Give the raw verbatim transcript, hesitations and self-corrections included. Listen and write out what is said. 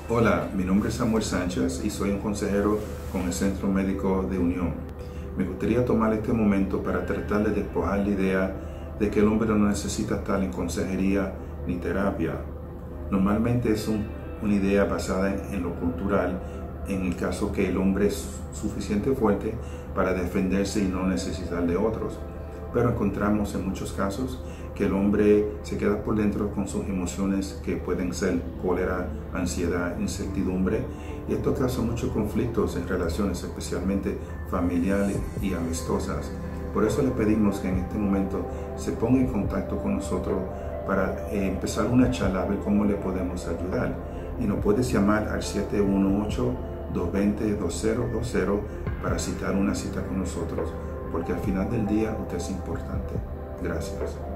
Hola, mi nombre es Samuel Sánchez y soy un consejero con el Centro Médico de Unión. Me gustaría tomar este momento para tratar de despojar la idea de que el hombre no necesita estar en consejería ni terapia. Normalmente es un, una idea basada en, en lo cultural, en el caso que el hombre es suficiente fuerte para defenderse y no necesitar de otros. Pero encontramos en muchos casos que el hombre se queda por dentro con sus emociones que pueden ser cólera, ansiedad, incertidumbre, y esto causa muchos conflictos en relaciones, especialmente familiares y amistosas. Por eso le pedimos que en este momento se ponga en contacto con nosotros para eh, empezar una charla, a ver cómo le podemos ayudar. Y nos puedes llamar al siete uno ocho, dos dos cero, dos cero dos cero para citar una cita con nosotros, porque al final del día usted es importante. Gracias.